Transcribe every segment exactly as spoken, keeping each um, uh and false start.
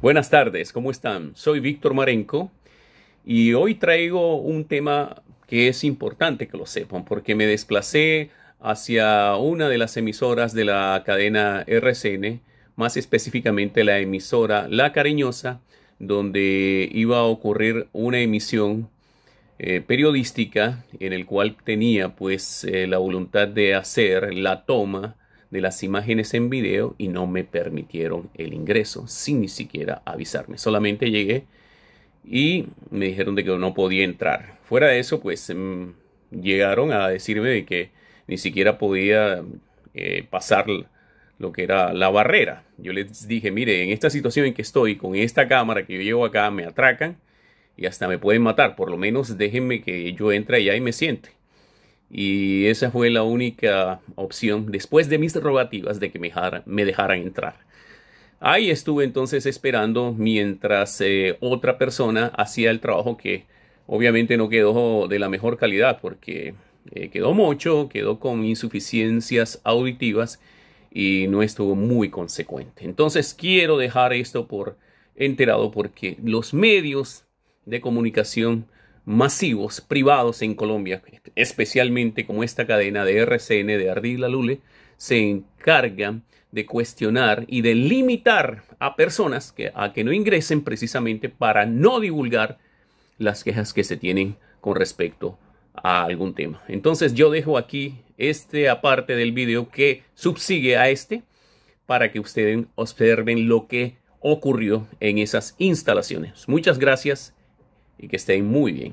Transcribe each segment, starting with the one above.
Buenas tardes, ¿cómo están? Soy Víctor Marenco y hoy traigo un tema que es importante que lo sepan porque me desplacé hacia una de las emisoras de la cadena R C N, más específicamente la emisora La Cariñosa, donde iba a ocurrir una emisión eh, periodística en el cual tenía pues eh, la voluntad de hacer la toma de las imágenes en video y no me permitieron el ingreso sin ni siquiera avisarme. Solamente llegué y me dijeron de que no podía entrar. Fuera de eso, pues mmm, llegaron a decirme de que ni siquiera podía eh, pasar lo que era la barrera. Yo les dije, mire, en esta situación en que estoy, con esta cámara que yo llevo acá, me atracan y hasta me pueden matar. Por lo menos déjenme que yo entre allá y me siente. Y esa fue la única opción después de mis rogativas de que me dejaran, me dejaran entrar. Ahí estuve entonces esperando mientras eh, otra persona hacía el trabajo que obviamente no quedó de la mejor calidad porque eh, quedó mocho, quedó con insuficiencias auditivas y no estuvo muy consecuente. Entonces quiero dejar esto por enterado porque los medios de comunicación masivos, privados en Colombia, especialmente como esta cadena de R C N de Ardila Lule, se encargan de cuestionar y de limitar a personas que, a que no ingresen precisamente para no divulgar las quejas que se tienen con respecto a algún tema. Entonces yo dejo aquí este aparte del video que subsigue a este para que ustedes observen lo que ocurrió en esas instalaciones. Muchas gracias y que estén muy bien.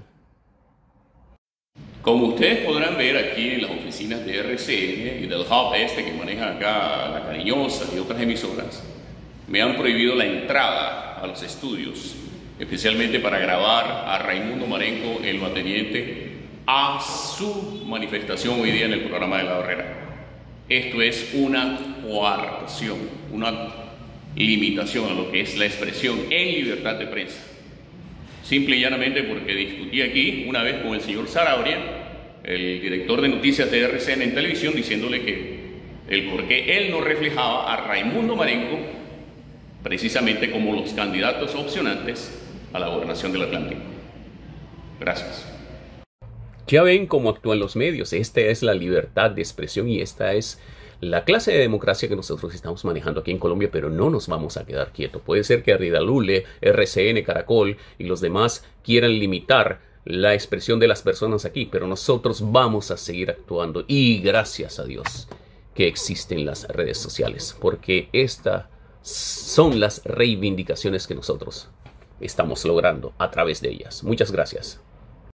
Como ustedes podrán ver aquí en las oficinas de R C N y del hub este que maneja acá La Cariñosa y otras emisoras, me han prohibido la entrada a los estudios, especialmente para grabar a Raimundo Marenco, el lugarteniente, a su manifestación hoy día en el programa de La Barrera. Esto es una coartación, una limitación a lo que es la expresión en libertad de prensa. Simple y llanamente porque discutí aquí una vez con el señor Sarabria, el director de noticias de R C N en televisión, diciéndole que el por qué él no reflejaba a Raimundo Marenco precisamente como los candidatos opcionantes a la gobernación del Atlántico. Gracias. Ya ven cómo actúan los medios. Esta es la libertad de expresión y esta es la clase de democracia que nosotros estamos manejando aquí en Colombia, pero no nos vamos a quedar quietos. Puede ser que Ardila Lule, R C N, Caracol y los demás quieran limitar la expresión de las personas aquí, pero nosotros vamos a seguir actuando y gracias a Dios que existen las redes sociales, porque estas son las reivindicaciones que nosotros estamos logrando a través de ellas. Muchas gracias.